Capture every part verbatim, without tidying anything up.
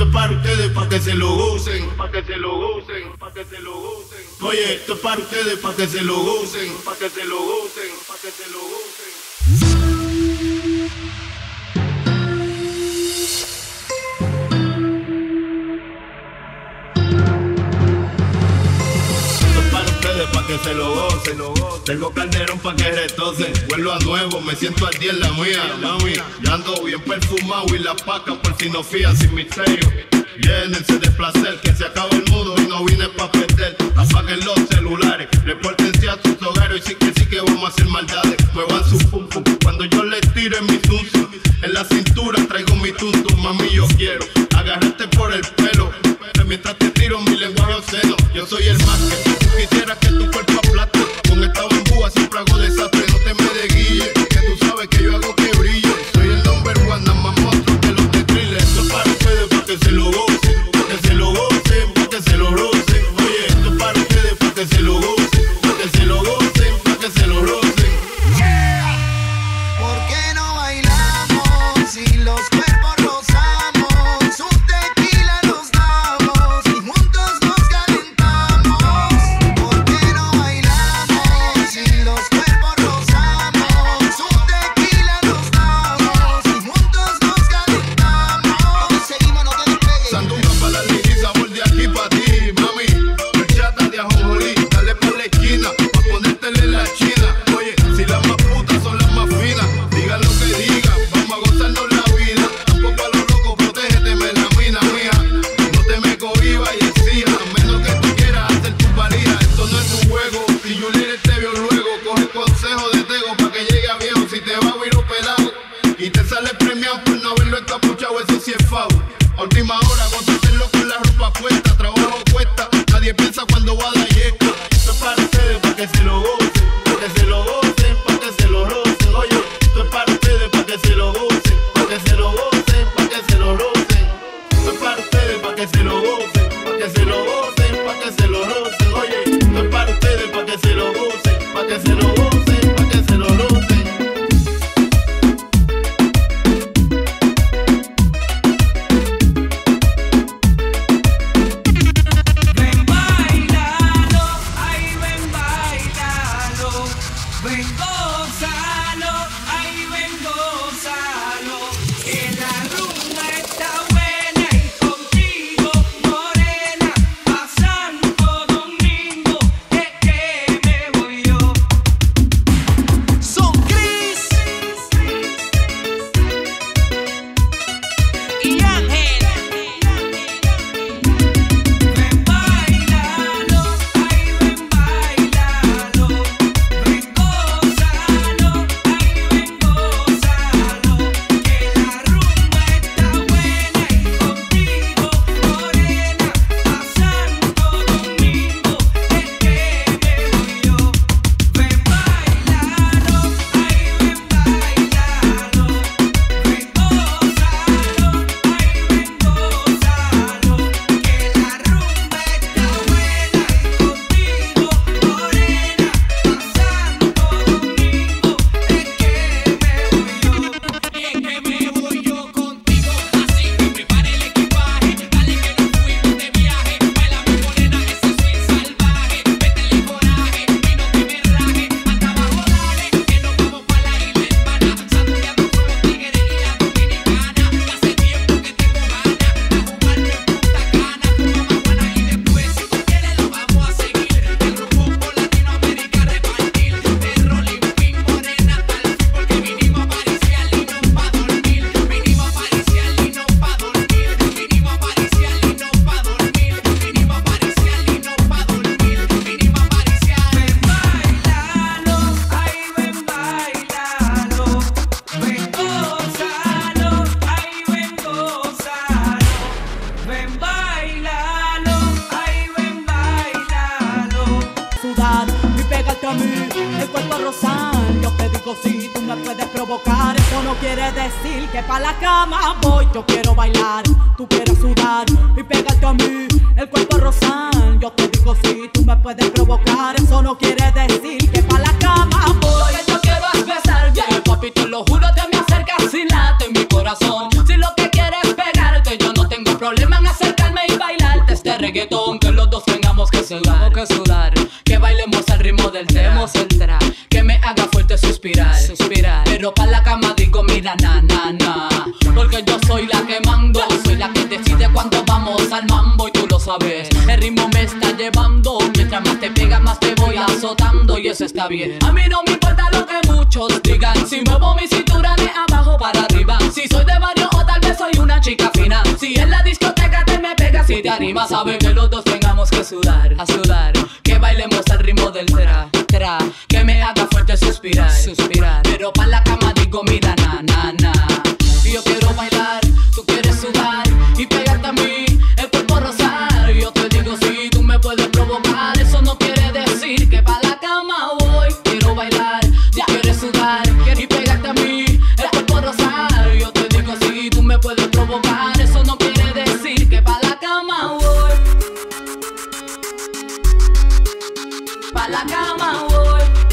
esto es para ustedes, para que se lo gocen, para que se lo gocen, para que se lo gocen. Oye, esto es para ustedes, para que se lo gocen, para que se lo gocen, para que se lo gocen. Pa' que se lo gocen, tengo Calderón pa' que retocen. Vuelvo a nuevo, me siento al día en la mía, mami. Ya ando bien perfumado y la paca por si no fían sin misterio. Llénense de placer, que se acaba el mundo y no vine pa' perder. Apaguen los celulares, repórtense a sus hogares. Y sí que sí que vamos a hacer maldades. Muevan su pum pum cuando yo les tire mi tuntum. En la cintura traigo mi tuntum, mami yo quiero agarrarte por el pelo. Mientras te tiro mi lenguaje obsceno, yo soy el más que tú quisieras que tu cuerpo aplaste. Con esta bambúa siempre hago desastre, no te me desguilles, que tú sabes que yo hago que brille. Soy el number one, nada más monstruo que los de thriller. Esto es para ustedes, para que se lo gocen, para que se lo gocen, para que se lo rocen. Oye, esto es para ustedes, para que se lo gocen, para que se lo gocen, para que se lo rocen. ¿Por qué no bailamos si los cuerpos rozamos? Un tequila nos damos y juntos nos calentamos. ¿Por qué no bailamos si los cuerpos rozamos? Un tequila nos damos y juntos nos calentamos. Seguimos, no te despegues. Sandunga pa' la línea y sabor de aquí pa' ti, mami. Horchata de ajonjolí, dale pa' la esquina, pa' ponértela en la china. Oye, si las más putas son las más finas, digan lo que digan, vamos a gozarnos la vida. Tampoco a los locos, protégete, me la mina, mía. No te me cohibas y exijas, a menos que tú quieras hacer tu valía. Esto no es un juego, si Juliet te vio luego, coge consejo de Tego pa' que llegue a viejo. Si te va a oír pelado y te sale premiado por no haberlo encapuchado, eso sí es foul. A última hora, gózatelo con la ropa puesta, trabajo cuesta, nadie piensa cuando va a dar yesca. Esto es para ustedes, para que se lo gocen, para que se lo gocen, para que se lo rocen. Oye, esto es para ustedes, para que se lo gocen, para que se lo gocen, para que se lo rocen. Esto es para ustedes, para que se lo gocen, para que se lo gocen, para que se lo rocen. Oye, esto es para ustedes, para que se lo gocen, para que se lo gocen, para que se lo rocen. Ven, bailalo, ay, ven, bailalo. Ven, gózalo, ay, ven, gózalo. Que la rumba está buena y contigo, morena, a Santo Domingo es que me voy yo. Son Chris Y Ángel. Ven, bailalo, ay, ven, bailalo. Ven, gózalo, ay, ven, gózalo. Que la rumba está buena y contigo, morena, a Santo Domingo es que me voy yo. Ven, bailalo, ay, ven, bailalo. Ven, gózalo, ay, ven, gózalo. Que la rumba está buena y contigo, morena, a Santo Domingo es que me voy yo. Y es que me voy yo contigo, así que prepara el equipaje, dale que nos fuimos de viaje. Baila mi morena, ese swing salvaje, métele coraje y no te me rajes. Anda abajo, dale, que nos vamos pa' la isla hermana, saboreando con los tigres y la dominicana. Que hace tiempo que tengo ganas de jugarme en Punta Cana, tu mamá buena y después si tú quieres lo vamos a seguir. El rumbo por Latinoamérica repartir, de rolling pin morena tal fin, porque vinimos a pariciar y no pa' dormir. Vinimos a pariciar y no pa' dormir. Vinimos a pariciar y no pa' dormir. Vinimos a pariciar y no pa' dormir. Vinimos a pariciar. Ven, bailalo, ay, ven, bailalo. Ven, gózalo, ay, ven, gózalo. Ven, bailalo, ay, ven, bailalo. Sudar y pegarte a mí, el cuerpo rozar. Yo te digo si tú me puedes provocar, eso no quiere decir que pa' la cama voy. Yo quiero bailar, tú quieres sudar y pegarte a mí, el cuerpo rozar. Yo te digo si tú me puedes provocar, eso no quiere decir que pa' la cama voy. Lo que yo quiero es besar bien, papi, te lo juro, te me acercas y late en mi corazón. Si lo que quieres es pegarte, yo no tengo problema en reggaetón, que los dos tengamos que sudar, que sudar, que bailemos al ritmo del tema, el tra, que me haga fuerte suspirar, suspirar, pero pa' la cama digo mira na na na, porque yo soy la que mando, soy la que decide cuando vamos al mambo y tú lo sabes, el ritmo me está llevando, mientras más te pegas más te voy azotando y eso está bien. A mí no me importa lo que muchos digan, si muevo mi cintura de abajo para arriba, si soy de barrio o tal vez soy una chica fina, si en la discoteca te me pegas y te animas, sabes que los dos tengamos que sudar, a sudar, que bailemos al ritmo del tra, tra, que me haga fuerte suspirar, suspirar, pero pa' la cama digo mira na na na, y yo quiero bailar, tú quieres sudar y pegarte a mí, el cuerpo rozar, y yo te digo si tú me puedes provocar, eso no quiere decir que pa' la cama voy, quiero bailar, tú quieres sudar y pegarte a mí, el cuerpo rozar, y yo te digo si tú me puedes provocar, eso no quiere decir que pa' la cama voy, pa' la cama voy.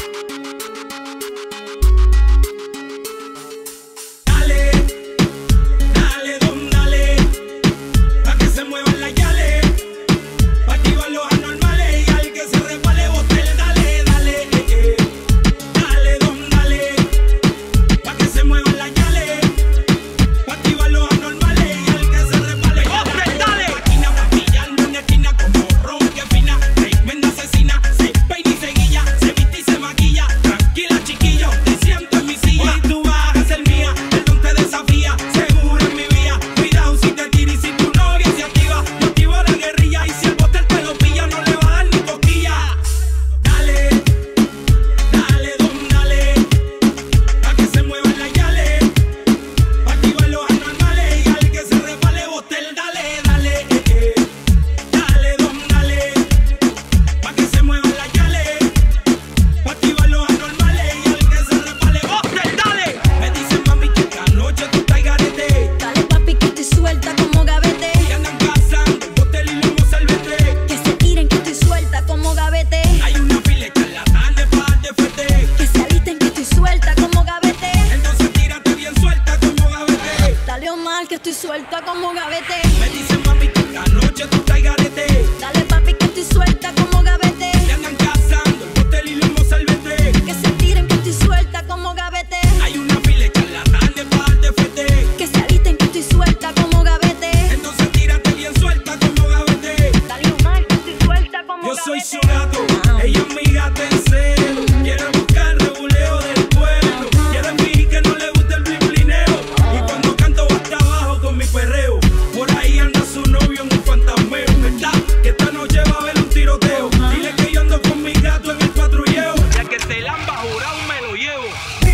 Que estoy suelta como gavete. Me dicen mami que esta noche tú estás garete. Dale papi que estoy suelta como gavete. Me andan cazando el hotel y lomo salvete. Que se tiren que estoy suelta como gavete. Hay una fila de charlatanes para darte fete. Que se alisten que estoy suelta como gavete. Entonces tírate bien suelta como gavete. Dale Omar que estoy suelta como Yo gavete. soy su gato, ella es mi gata en celo. Quiere buscar rebuleo del pueblo. Quiere fingir que no le gusta el blineo. Y cuando canto va hasta abajo con mi perreo. Por ahí anda su novio en un fantasmeo, ¿verdad? Que esta noche va a haber un tiroteo. Dile que yo ando con mi gato en el patrulleo. Ya que te lamba jurado me lo llevo.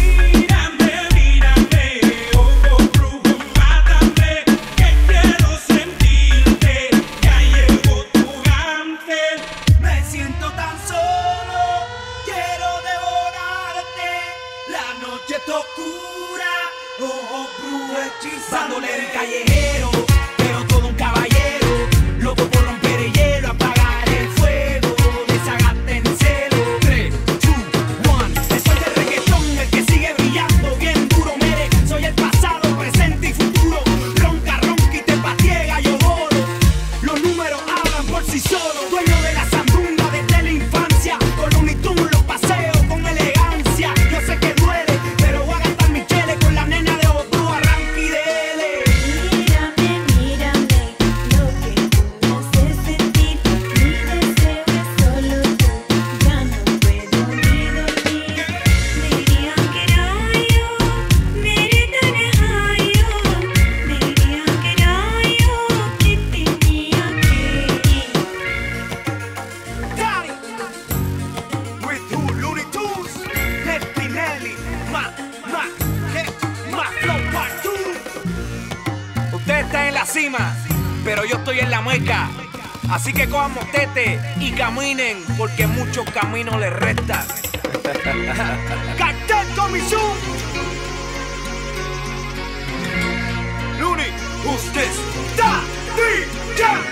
Mírame, mírame, ojo brujo, mátame, que quiero sentirte. Ya llegó tu gante. Me siento tan solo, quiero devorarte. La noche está oscura, ojo brujo hechizado. Bandolero y callejero, pero todo un caballero. Loco por romper el hielo, apagar el fuego, desagarte en celo. tres, dos, uno. Soy de reggaetón, el que sigue brillando bien duro. Mere, soy el pasado, presente y futuro. Ronca, ronca y te patiega, yo bolo. Los números hablan por sí solos. Dueño de la sandunga desde la infancia. Con un Tunes los paseo con elegancia. Yo sé que duele, pero voy a gastar mi chele con la nena de Otu, arranque y dele. Mírame, mírame, lo que tú me haces sentir. Mi deseo es solo tú, ya no puedo ni dormir. Dirían que era yo, mere tanahayo. Dirían que era yo, que tenía que ir. Daddy, with who? Looney Tunes, Nelly, Nelly, ma, ma, que, ma, flow part two. Ustedes están en la cima, pero yo estoy en la mueca. Así que cojan motete y caminen, porque muchos caminos les restan. Cartel Comisión. Looney, who's this? Da, di, ya.